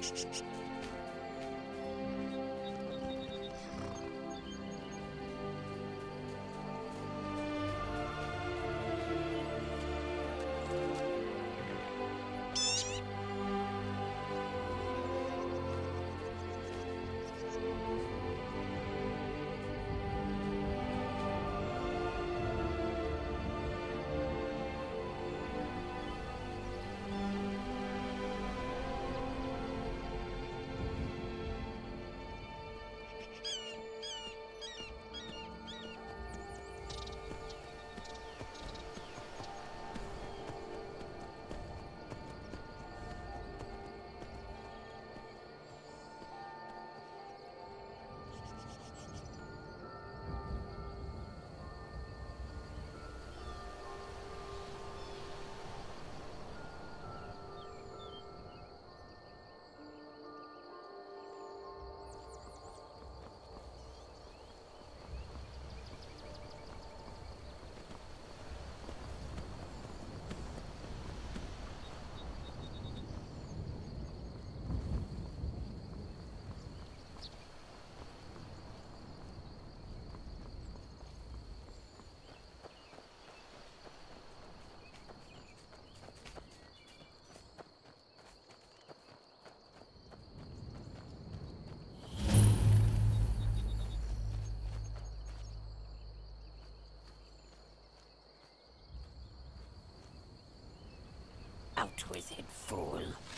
Out with it, fool.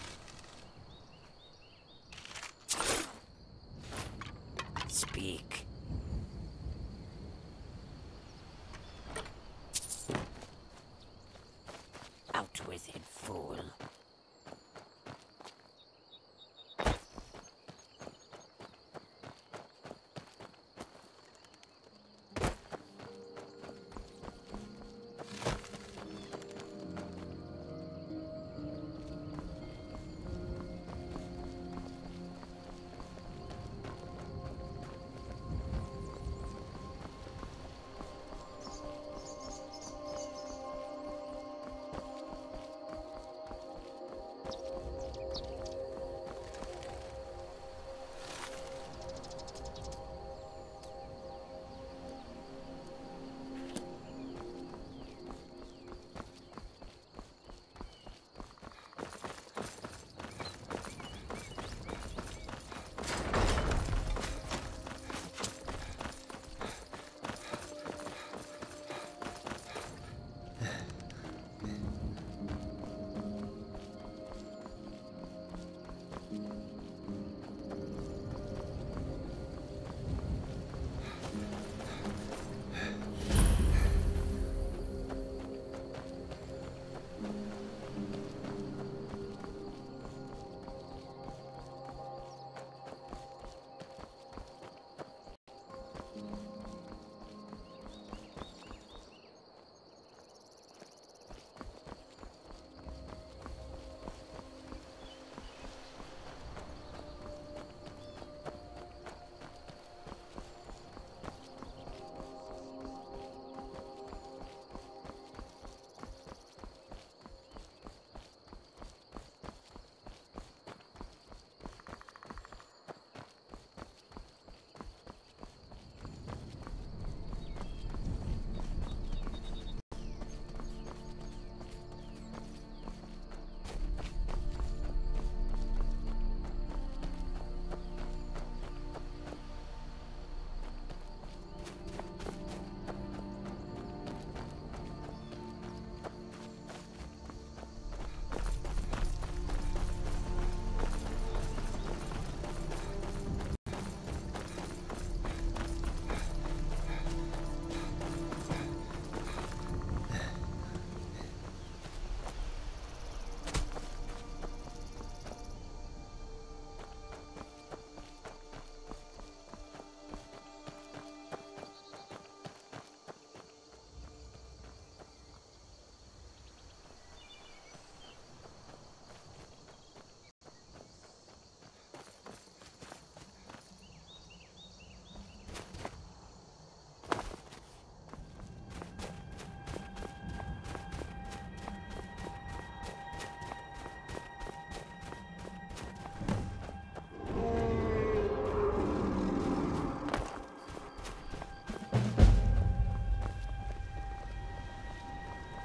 Speak. Out with it, fool.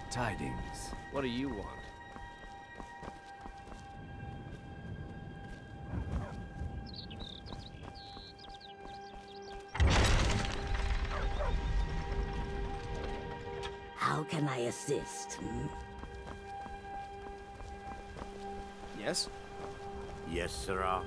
tidings. What do you want? How can I assist? Yes? Yes, sirrah.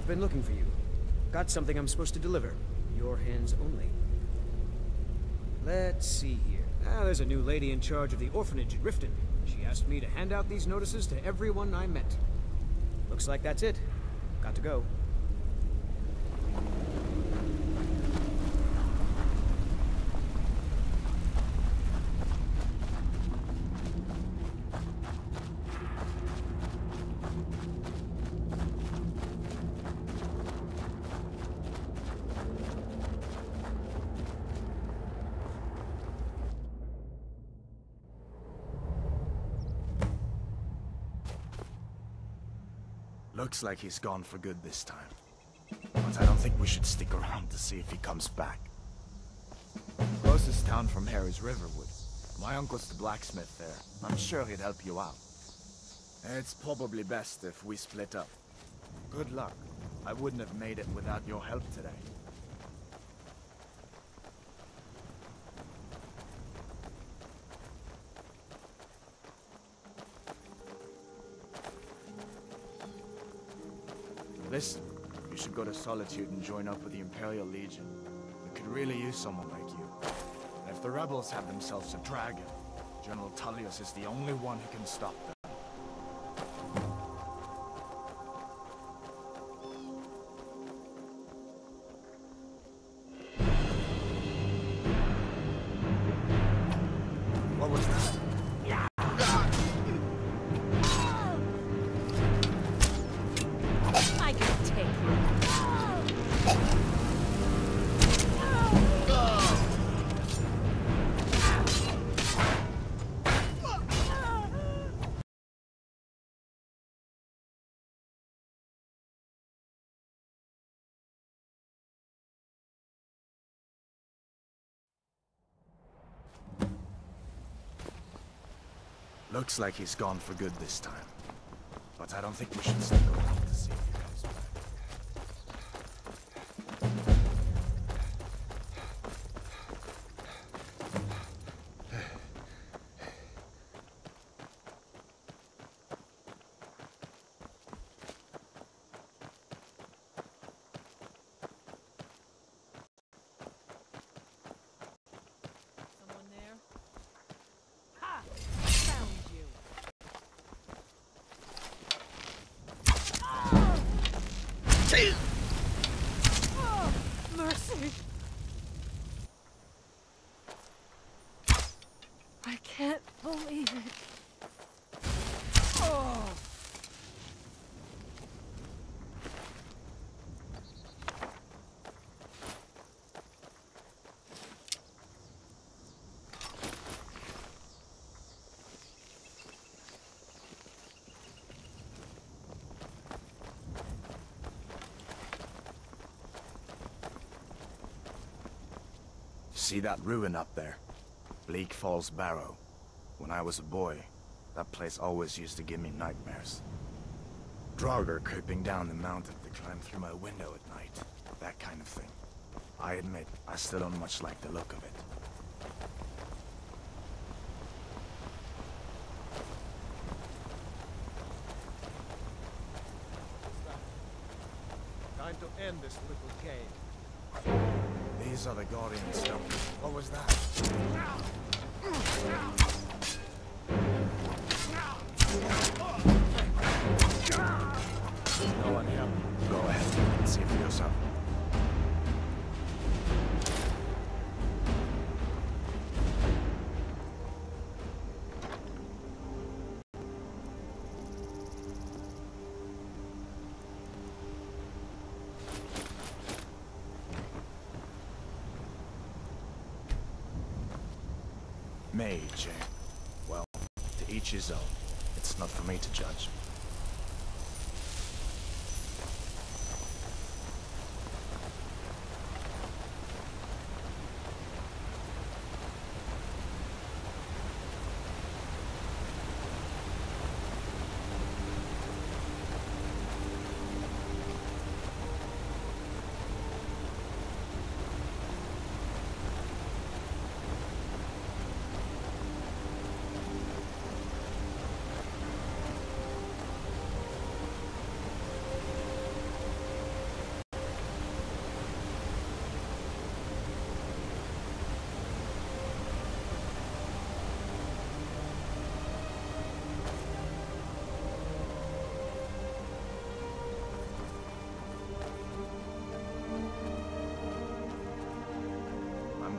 I've been looking for you. Got something I'm supposed to deliver. Your hands only. Let's see here. There's a new lady in charge of the orphanage at Riften. She asked me to hand out these notices to everyone I met. Looks like that's it. Got to go. Looks like he's gone for good this time. But I don't think we should stick around to see if he comes back. Closest town from here is Riverwood. My uncle's the blacksmith there. I'm sure he'd help you out. It's probably best if we split up. Good luck. I wouldn't have made it without your help today. Listen, you should go to Solitude and join up with the Imperial Legion. We could really use someone like you. And if the rebels have themselves a dragon, General Tullius is the only one who can stop them. What was that? I can take you. Looks like he's gone for good this time. But I don't think we should stick around to see if he comes back. Someone there? Ha! Found you. Oh, mercy! I can't believe it. Oh! See that ruin up there? Bleak Falls Barrow. When I was a boy, that place always used to give me nightmares. Draugr creeping down the mountain to climb through my window at night. That kind of thing. I admit, I still don't much like the look of it. Time to end this little game. These are the Guardian stones. What was that? No one here. Go ahead and see for yourself. Mage, eh? Well, to each his own. It's not for me to judge.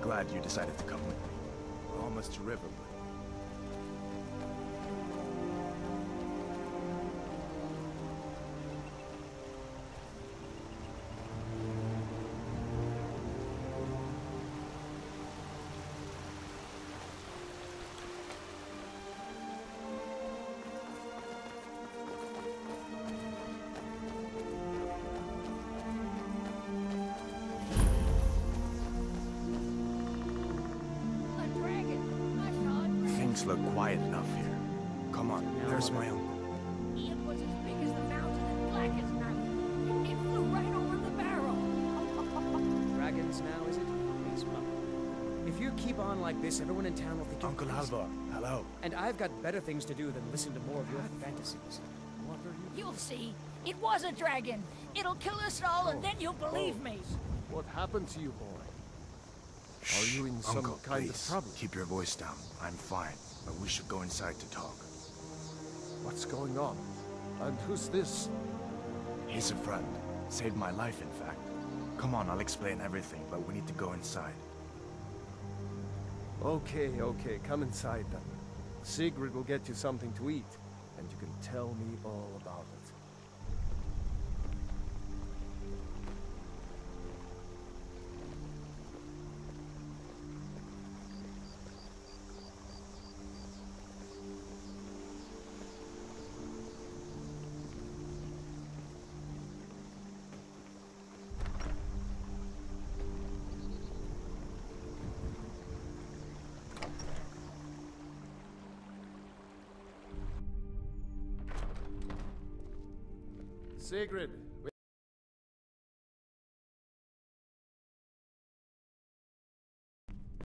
glad you decided to come with me. We're almost to Riverwood. A dragon! I saw it. Things look quiet enough here. Come on, there's my uncle. It was as big as the mountain and black as night. It flew right over the barrel. Dragons now, is it? Please, Mum. If you keep on like this, everyone in town will think you're Uncle crazy. Halvor, hello. And I've got better things to do than listen to more of your fantasies. What are you? You'll see. It was a dragon. It'll kill us all, and then you'll believe me. What happened to you, boy? Are you in some Uncle, kind please, of trouble? keep your voice down. I'm fine, but we should go inside to talk. What's going on? And who's this? He's a friend. Saved my life, in fact. Come on, I'll explain everything, but we need to go inside. Okay, come inside then. Sigrid will get you something to eat, and you can tell me all about it. Sigrid,